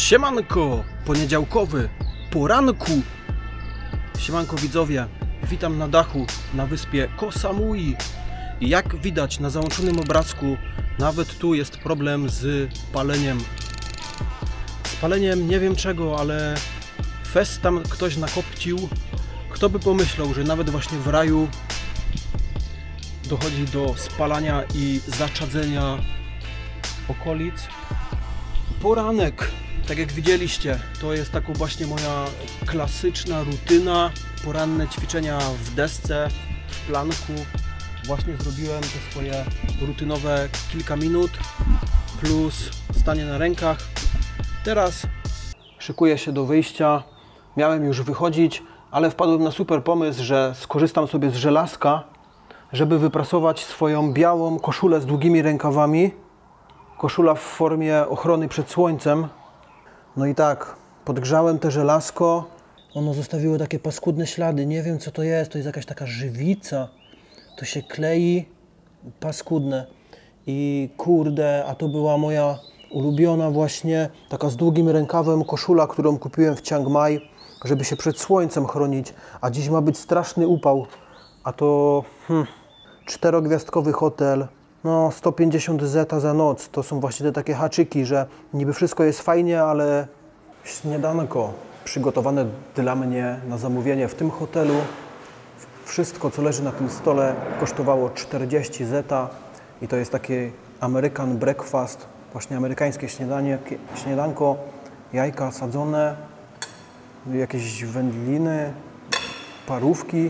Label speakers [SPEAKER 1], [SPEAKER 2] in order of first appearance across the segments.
[SPEAKER 1] Siemanko, poniedziałkowy, poranku. Siemanko widzowie, witam na dachu na wyspie Koh Samui. I jak widać na załączonym obrazku, nawet tu jest problem z paleniem. Z paleniem nie wiem czego, ale fest tam ktoś nakopcił. Kto by pomyślał, że nawet właśnie w raju dochodzi do spalania i zaczadzenia okolic. Poranek, tak jak widzieliście, to jest taką właśnie moja klasyczna rutyna. Poranne ćwiczenia w desce, w planku. Właśnie zrobiłem te swoje rutynowe kilka minut plus stanie na rękach. Teraz szykuję się do wyjścia. Miałem już wychodzić, ale wpadłem na super pomysł, że skorzystam sobie z żelazka, żeby wyprasować swoją białą koszulę z długimi rękawami. Koszula w formie ochrony przed słońcem. No i tak, podgrzałem te żelazko. Ono zostawiło takie paskudne ślady. Nie wiem co to jest jakaś taka żywica. To się klei, paskudne. I kurde, a to była moja ulubiona właśnie, taka z długim rękawem koszula, którą kupiłem w Chiang Mai, żeby się przed słońcem chronić. A dziś ma być straszny upał. A to 4-gwiazdkowy hotel. No 150 zeta za noc. To są właśnie te takie haczyki, że niby wszystko jest fajnie, ale śniadanko przygotowane dla mnie na zamówienie w tym hotelu. Wszystko, co leży na tym stole, kosztowało 40 zeta i to jest taki American breakfast, właśnie amerykańskie śniadanko, jajka sadzone, jakieś wędliny, parówki.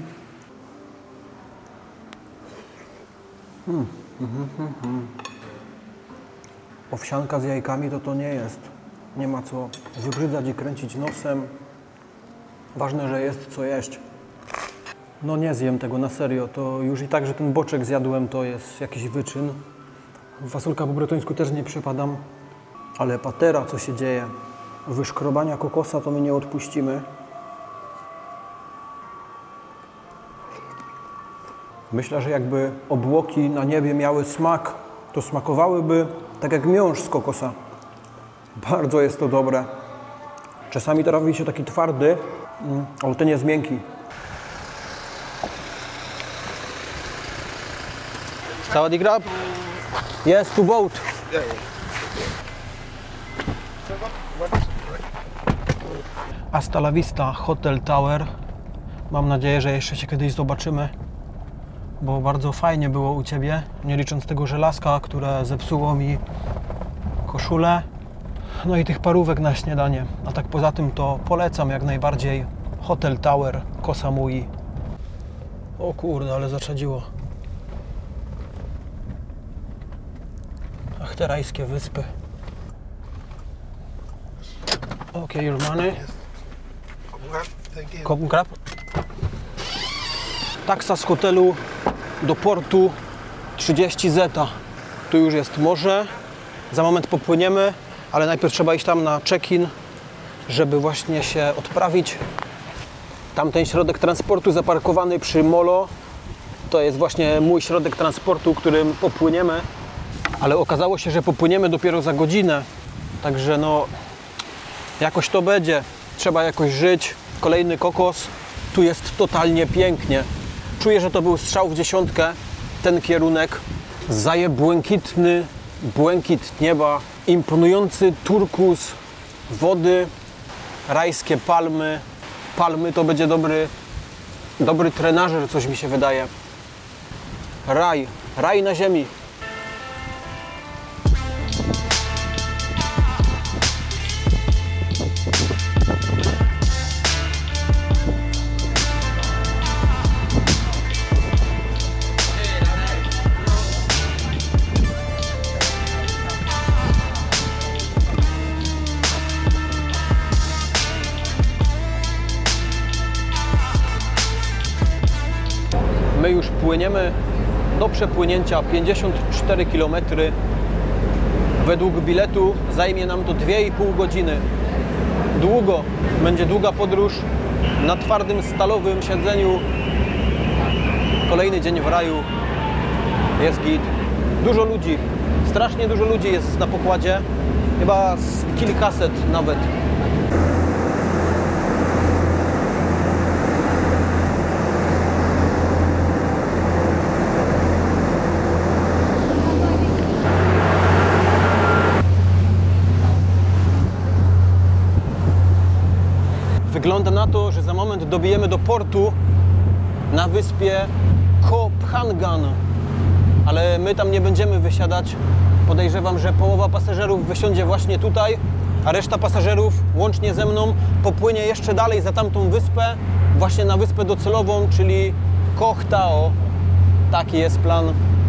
[SPEAKER 1] Owsianka z jajkami to nie jest. Nie ma co wybrzydzać i kręcić nosem. Ważne, że jest co jeść. No nie zjem tego na serio. To już i tak, że ten boczek zjadłem, to jest jakiś wyczyn. Fasolka po bretońsku też nie przepadam. Ale patera, co się dzieje? Wyszkrobania kokosa to my nie odpuścimy. Myślę, że jakby obłoki na niebie miały smak, to smakowałyby tak jak miąższ z kokosa. Bardzo jest to dobre. Czasami to robi się taki twardy, ale ten jest miękki. Sawadee krab? Yes, to boat. Hasta la vista, Hotel Tower. Mam nadzieję, że jeszcze się kiedyś zobaczymy, bo bardzo fajnie było u Ciebie, nie licząc tego żelazka, które zepsuło mi koszulę, no i tych parówek na śniadanie. A tak poza tym to polecam jak najbardziej Hotel Tower, Koh Samui. O kurde, ale zaczadziło. Ach, te rajskie wyspy. Okay, your money. Kopun krab. Taksa z hotelu do portu 30 zeta. Tu już jest morze. Za moment popłyniemy, ale najpierw trzeba iść tam na check-in, żeby właśnie się odprawić. Tamten środek transportu zaparkowany przy molo to jest właśnie mój środek transportu, którym popłyniemy. Ale okazało się, że popłyniemy dopiero za godzinę. Także no, jakoś to będzie. Trzeba jakoś żyć. Kolejny kokos. Tu jest totalnie pięknie. Czuję, że to był strzał w dziesiątkę. Ten kierunek. Zaje błękitny, błękit nieba. Imponujący turkus wody. Rajskie palmy. Palmy to będzie dobry trenażer, coś mi się wydaje. Raj. Raj na ziemi. My już płyniemy do przepłynięcia 54 km. Według biletu zajmie nam to 2,5 godziny. Długo. Będzie długa podróż na twardym, stalowym siedzeniu. Kolejny dzień w raju. Jest git. Dużo ludzi. Strasznie dużo ludzi jest na pokładzie. Chyba z kilkaset nawet. Wygląda na to, że za moment dobijemy do portu na wyspie Koh Phangan, ale my tam nie będziemy wysiadać. Podejrzewam, że połowa pasażerów wysiądzie właśnie tutaj, a reszta pasażerów łącznie ze mną popłynie jeszcze dalej za tamtą wyspę, właśnie na wyspę docelową, czyli Koh Tao. Taki jest plan.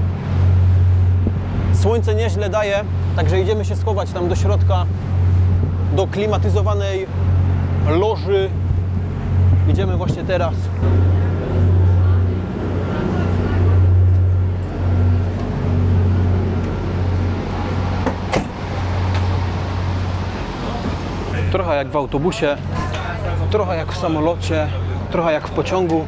[SPEAKER 1] Słońce nieźle daje, także idziemy się schować tam do środka, do klimatyzowanej loży. Idziemy właśnie teraz. Trochę jak w autobusie, trochę jak w samolocie, trochę jak w pociągu.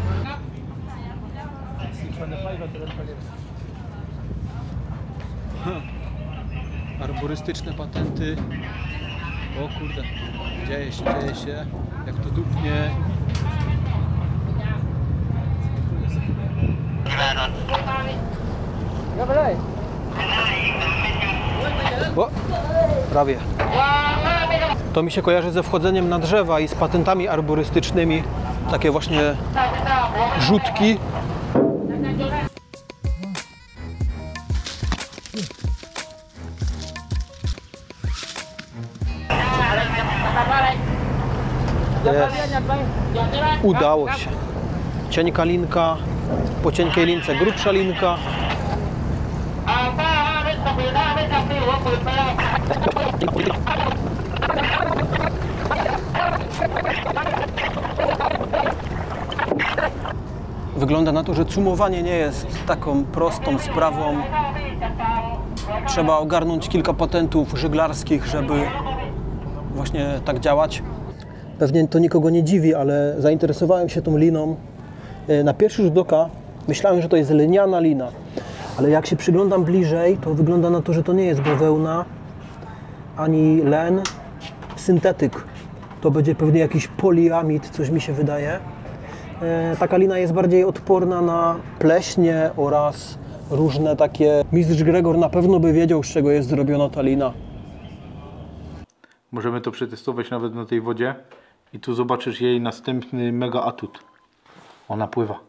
[SPEAKER 1] Arborystyczne patenty. O kurde, dzieje się, jak to dupnie. O, prawie. To mi się kojarzy ze wchodzeniem na drzewa i z patentami arborystycznymi. Takie właśnie rzutki. Jest. Udało się. Cienka linka, po cienkiej lince grubsza linka. Wygląda na to, że cumowanie nie jest taką prostą sprawą. Trzeba ogarnąć kilka patentów żeglarskich, żeby właśnie tak działać. Pewnie to nikogo nie dziwi, ale zainteresowałem się tą liną. Na pierwszy rzut oka myślałem, że to jest lniana lina, ale jak się przyglądam bliżej, to wygląda na to, że to nie jest bawełna ani len, syntetyk. To będzie pewnie jakiś poliamid, coś mi się wydaje. Taka lina jest bardziej odporna na pleśnie oraz różne takie... Mistrz Gregor na pewno by wiedział, z czego jest zrobiona ta lina.
[SPEAKER 2] Możemy to przetestować nawet na tej wodzie i tu zobaczysz jej następny mega atut. Ona pływa.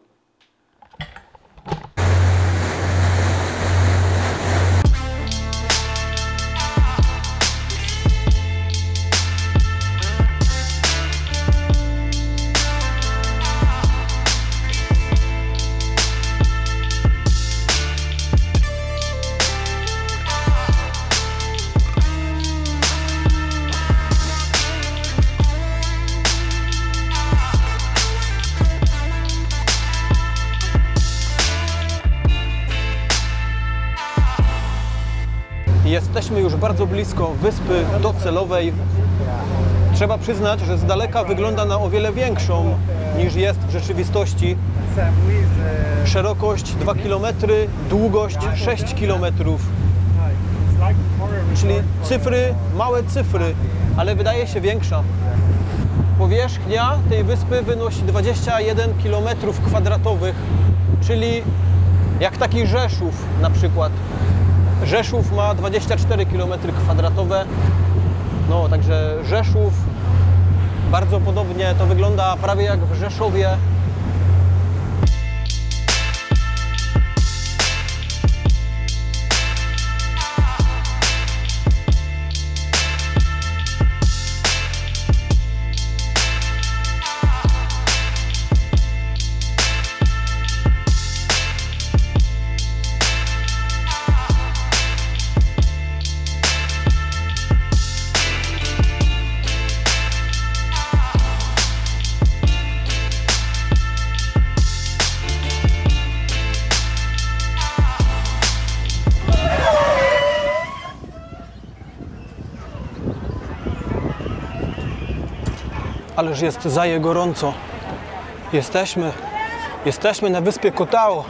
[SPEAKER 1] Jesteśmy już bardzo blisko wyspy docelowej. Trzeba przyznać, że z daleka wygląda na o wiele większą niż jest w rzeczywistości. Szerokość 2 km, długość 6 km. Czyli cyfry, małe cyfry, ale wydaje się większa. Powierzchnia tej wyspy wynosi 21 km², czyli jak taki Rzeszów na przykład. Rzeszów ma 24 km². No, także Rzeszów bardzo podobnie, to wygląda prawie jak w Rzeszowie. Ależ jest zaje gorąco. Jesteśmy na wyspie Koh Tao.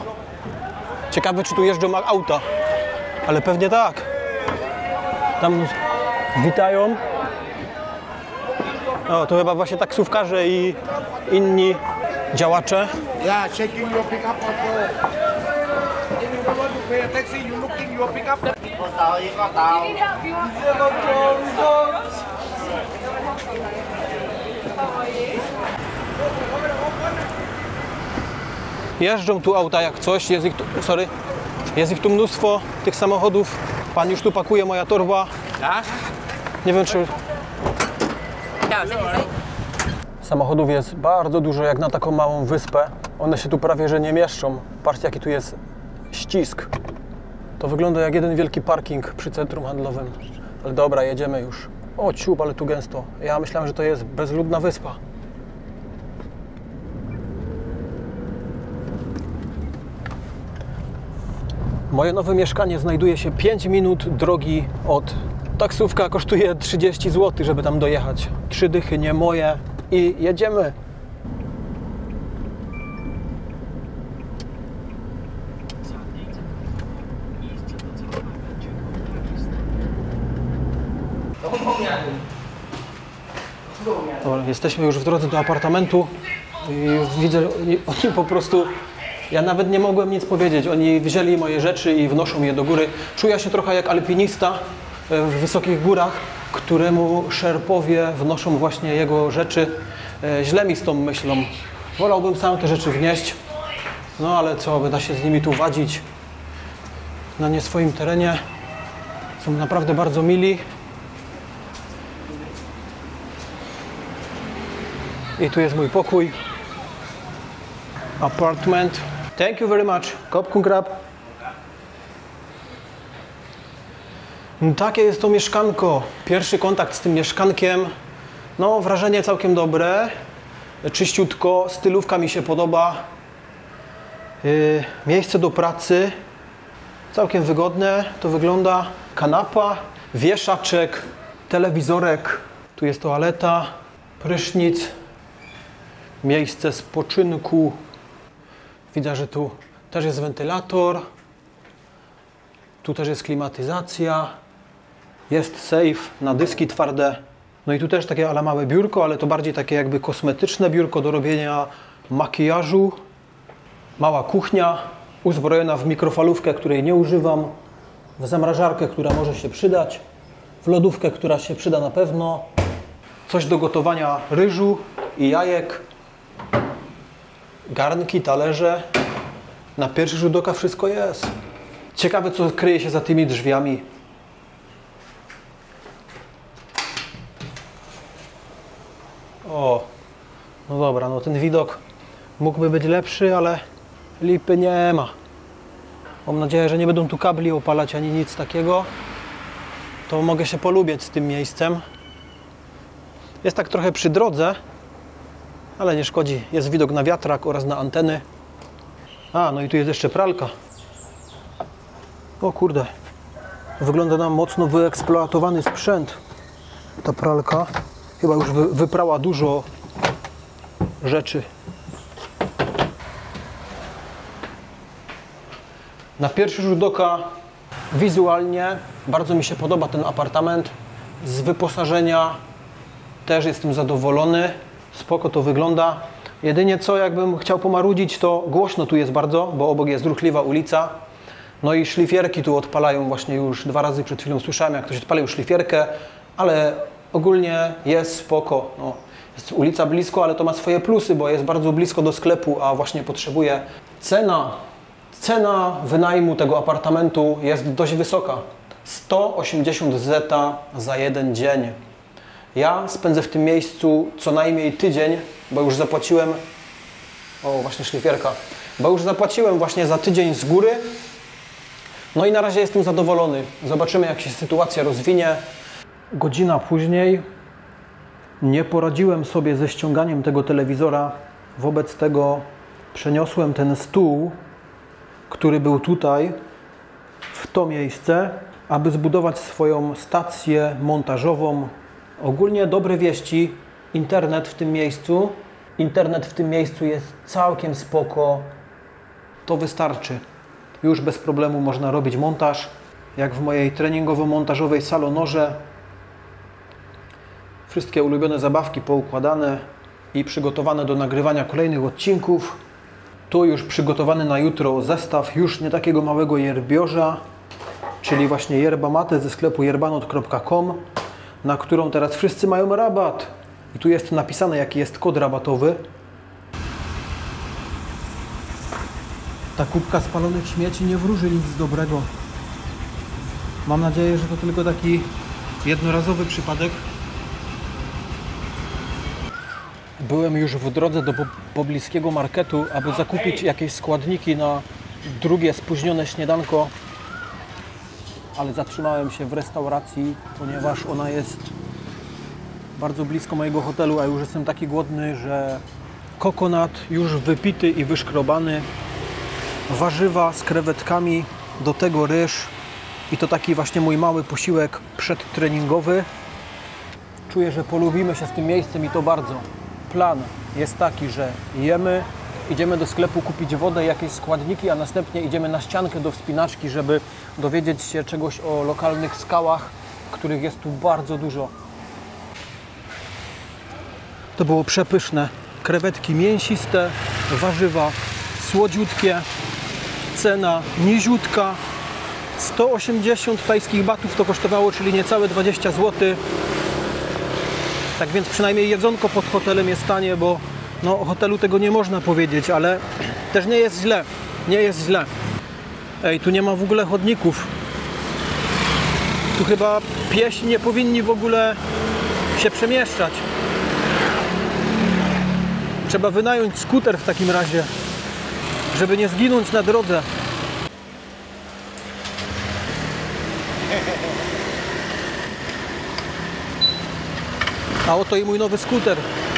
[SPEAKER 1] Ciekawe, czy tu jeżdżą auta. Ale pewnie tak. Witają. O, to chyba właśnie taksówkarze i inni działacze.
[SPEAKER 3] Yeah, checking your pickup also. If you don't want to pay a taxi, you looking your pickup. Jeżdżą tu auta jak coś, jest ich tu mnóstwo, tych samochodów. Pan już tu pakuje, moja torba. Nie wiem czy... Samochodów jest bardzo dużo jak na taką małą wyspę. One się tu prawie że nie mieszczą. Patrzcie jaki tu jest ścisk. To wygląda jak jeden wielki parking przy centrum handlowym. Ale dobra, jedziemy już. O ciup, ale tu gęsto. Ja myślałem, że to jest bezludna wyspa. Moje nowe mieszkanie znajduje się 5 minut drogi od... Taksówka kosztuje 30 zł, żeby tam dojechać. 3 dychy, nie moje. I jedziemy. Dobra, jesteśmy już w drodze do apartamentu i widzę, oni po prostu... Ja nawet nie mogłem nic powiedzieć. Oni wzięli moje rzeczy i wnoszą je do góry. Czuję się trochę jak alpinista w wysokich górach, któremu szerpowie wnoszą właśnie jego rzeczy. Źle mi z tą myślą. Wolałbym sam te rzeczy wnieść. No ale co, będę się z nimi tu wadzić na nie swoim terenie. Są naprawdę bardzo mili. I tu jest mój pokój. Apartment. Thank you very much. Kopkun krab. Takie jest to mieszkanko. Pierwszy kontakt z tym mieszkankiem. No, wrażenie całkiem dobre. Czyściutko. Stylówka mi się podoba. Miejsce do pracy. Całkiem wygodne. To wygląda. Kanapa, wieszaczek, telewizorek. Tu jest toaleta, prysznic. Miejsce spoczynku. Widzę, że tu też jest wentylator. Tu też jest klimatyzacja. Jest safe na dyski twarde. No i tu też takie ale małe biurko, ale to bardziej takie jakby kosmetyczne biurko do robienia makijażu. Mała kuchnia, uzbrojona w mikrofalówkę, której nie używam. W zamrażarkę, która może się przydać. W lodówkę, która się przyda na pewno. Coś do gotowania ryżu i jajek. Garnki, talerze. Na pierwszy rzut oka wszystko jest. Ciekawe, co kryje się za tymi drzwiami. O, no dobra, no ten widok mógłby być lepszy, ale lipy nie ma. Mam nadzieję, że nie będą tu kabli opalać ani nic takiego. To mogę się polubić z tym miejscem. Jest tak trochę przy drodze, ale nie szkodzi. Jest widok na wiatrak oraz na anteny. A, no i tu jest jeszcze pralka. O kurde. Wygląda na mocno wyeksploatowany sprzęt. Ta pralka chyba już wyprała dużo rzeczy. Na pierwszy rzut oka wizualnie bardzo mi się podoba ten apartament. Z wyposażenia też jestem zadowolony. Spoko to wygląda. Jedynie co jakbym chciał pomarudzić, to głośno tu jest bardzo, bo obok jest ruchliwa ulica. No i szlifierki tu odpalają właśnie już 2 razy przed chwilą słyszałem, jak ktoś odpalił szlifierkę, ale ogólnie jest spoko. No, jest ulica blisko, ale to ma swoje plusy, bo jest bardzo blisko do sklepu, a właśnie potrzebuje. Cena wynajmu tego apartamentu jest dość wysoka. 180 zeta za 1 dzień. Ja spędzę w tym miejscu co najmniej tydzień, bo już zapłaciłem... O, właśnie szlifierka. Bo już zapłaciłem właśnie za tydzień z góry. No i na razie jestem zadowolony. Zobaczymy, jak się sytuacja rozwinie. Godzina później nie poradziłem sobie ze ściąganiem tego telewizora. Wobec tego przeniosłem ten stół, który był tutaj, w to miejsce, aby zbudować swoją stację montażową. Ogólnie dobre wieści. Internet w tym miejscu. Internet w tym miejscu jest całkiem spoko. To wystarczy. Już bez problemu można robić montaż. Jak w mojej treningowo-montażowej salonorze. Wszystkie ulubione zabawki poukładane i przygotowane do nagrywania kolejnych odcinków. Tu już przygotowany na jutro zestaw już nie takiego małego yerbiorza, czyli właśnie yerba mate ze sklepu yerbanot.com, na którą teraz wszyscy mają rabat. I tu jest napisane, jaki jest kod rabatowy. Ta kubka spalonych śmieci nie wróży nic dobrego. Mam nadzieję, że to tylko taki jednorazowy przypadek. Byłem już w drodze do pobliskiego marketu, aby zakupić jakieś składniki na drugie spóźnione śniadanko, ale zatrzymałem się w restauracji, ponieważ ona jest bardzo blisko mojego hotelu, a już jestem taki głodny, że kokonat już wypity i wyszkrobany, warzywa z krewetkami, do tego ryż i to taki właśnie mój mały posiłek przedtreningowy. Czuję, że polubimy się z tym miejscem i to bardzo. Plan jest taki, że jemy, idziemy do sklepu kupić wodę, jakieś składniki, a następnie idziemy na ściankę do wspinaczki, żeby dowiedzieć się czegoś o lokalnych skałach, których jest tu bardzo dużo. To było przepyszne. Krewetki mięsiste, warzywa słodziutkie, cena niziutka. 180 tajskich batów to kosztowało, czyli niecałe 20 zł. Tak więc przynajmniej jedzonko pod hotelem jest tanie, bo no, o hotelu tego nie można powiedzieć, ale też nie jest źle. Nie jest źle. Ej, tu nie ma w ogóle chodników. Tu chyba piesi nie powinni w ogóle się przemieszczać. Trzeba wynająć skuter w takim razie, żeby nie zginąć na drodze. A oto i mój nowy skuter.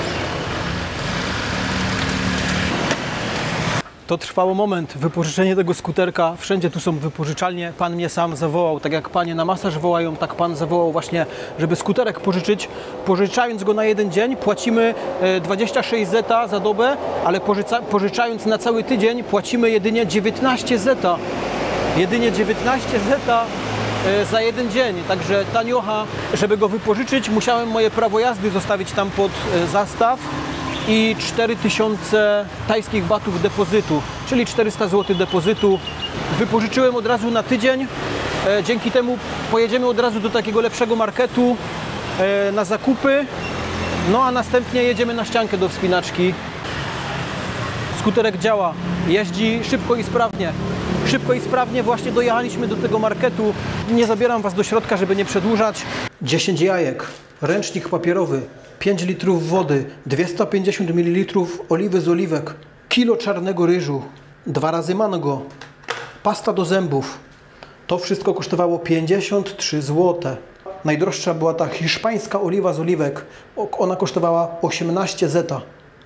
[SPEAKER 3] To trwało moment, wypożyczenie tego skuterka. Wszędzie tu są wypożyczalnie. Pan mnie sam zawołał, tak jak panie na masaż wołają, tak pan zawołał właśnie, żeby skuterek pożyczyć. Pożyczając go na jeden dzień płacimy 26 zeta za dobę, ale pożyczając na cały tydzień płacimy jedynie 19 zeta. Jedynie 19 zeta za jeden dzień, także taniocha. Żeby go wypożyczyć, musiałem moje prawo jazdy zostawić tam pod zastaw i 4000 tajskich batów depozytu, czyli 400 zł depozytu. Wypożyczyłem od razu na tydzień, dzięki temu pojedziemy od razu do takiego lepszego marketu na zakupy, no a następnie jedziemy na ściankę do wspinaczki. Skuterek działa, jeździ szybko i sprawnie. Szybko i sprawnie właśnie dojechaliśmy do tego marketu. Nie zabieram Was do środka, żeby nie przedłużać. 10 jajek, ręcznik papierowy, 5 litrów wody, 250 ml oliwy z oliwek, kilo czarnego ryżu, 2 razy mango, pasta do zębów. To wszystko kosztowało 53 zł. Najdroższa była ta hiszpańska oliwa z oliwek. Ona kosztowała 18 zeta.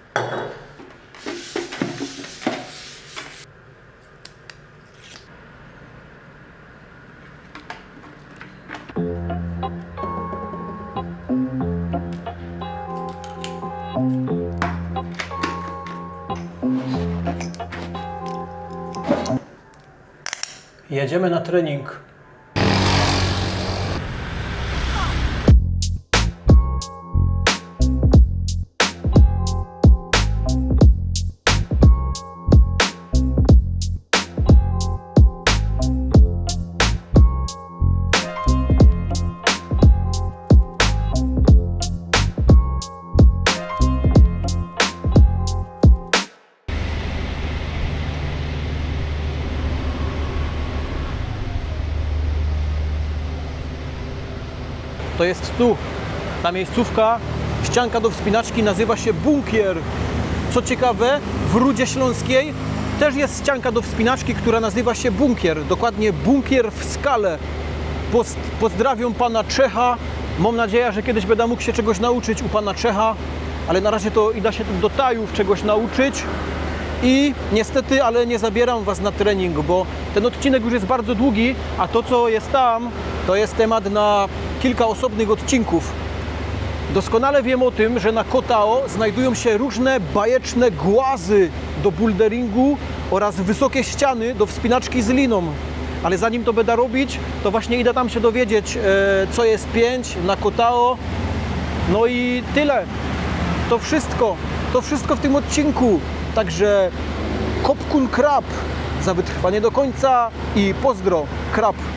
[SPEAKER 3] Jedziemy na trening. To jest tu, ta miejscówka, ścianka do wspinaczki nazywa się Bunkier. Co ciekawe, w Rudzie Śląskiej też jest ścianka do wspinaczki, która nazywa się Bunkier. Dokładnie Bunkier w skale. Pozdrawiam pana Czecha. Mam nadzieję, że kiedyś będę mógł się czegoś nauczyć u pana Czecha, ale na razie to idę się do Tajów czegoś nauczyć. I niestety, ale nie zabieram Was na trening, bo ten odcinek już jest bardzo długi, a to, co jest tam, to jest temat na kilka osobnych odcinków. Doskonale wiem o tym, że na Koh Tao znajdują się różne bajeczne głazy do boulderingu oraz wysokie ściany do wspinaczki z liną. Ale zanim to będę robić, to właśnie idę tam się dowiedzieć, co jest 5 na Koh Tao No i tyle. To wszystko w tym odcinku. Także Kopkun Krab za wytrwanie do końca i pozdro, krab.